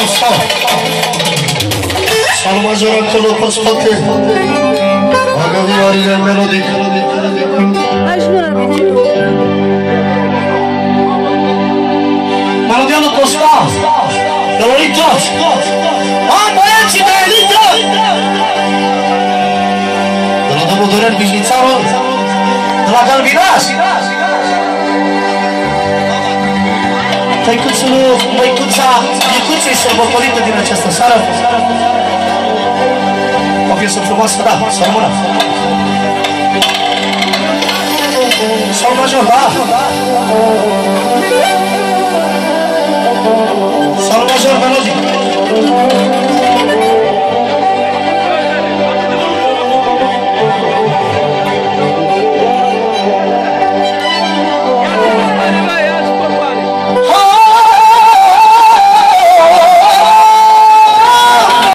Sol major acolo pe spate. Bagă viorile melodic. Melodia lui Costa. De la Litos. Hai băieții de Litos! De la domnul Dorel Bișnițarul. De la Galbinaș. Tăicuțul, băicuța, Micuței sărbătorită din această seară. O piesă frumoasă, da, să rămână. Sol major, da? Sol major melodic.